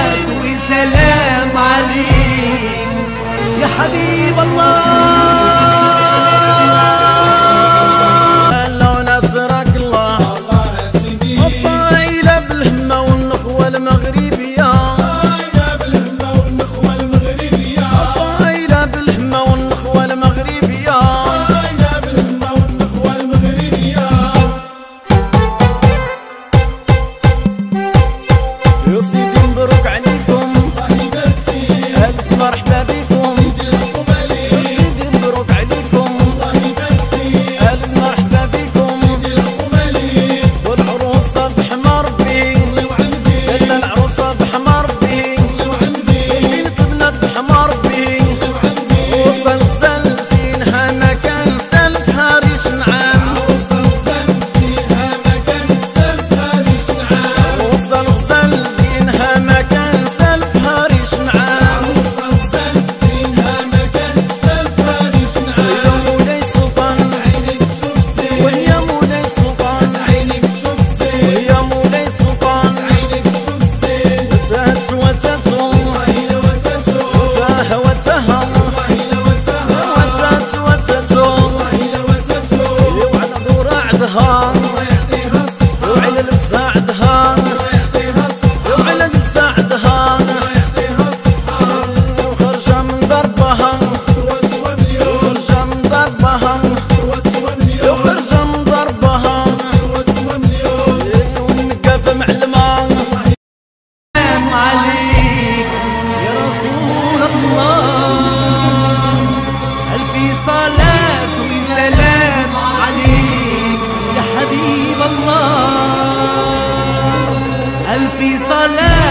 صلاة وسلام عليك يا حبيب الله. لو نصرك الله الصايلة بالهمة والنخوة المغربية، الصايلة بالهمة والنخوة المغربية، يا سيدي مبروك عليكم ألف مرحبا بكم، يا سيدي مبروك عليكم ألف مرحبا بكم، والعروسة بحمار بي إلا العروسة بحمار بي، زينة بنات بحمار بي، وصل غزال زينها ما كان سلفها ريش نعام، وصل غزال زينها ما كان سلفها ريش نعام، وصل غزال زينها ما كان سلفها ريش نعام، وصل غزال زينها ما كان سلفها ريش نعام، ويا مولاي سلطان عينك شوف زين، ويا مولاي سلطان عينك شوف زين، ويا مولاي سلطان عينك شوف زين، وتهت وتهتو وهيلا وتهتو وتاه وتها وهيلا وتها وتهت وتهتو وهيلا وتهتو، وعلى دور عدها وعلى لبس عدها وعلى لبس عدها وخرجة من ضربها وخرجة من ضربها وخرجة من ضربها والنقافة معلمة. سلام عليك يا رسول الله، ألف صلاة وسلام عليك يا حبيب الله، ألف صلاة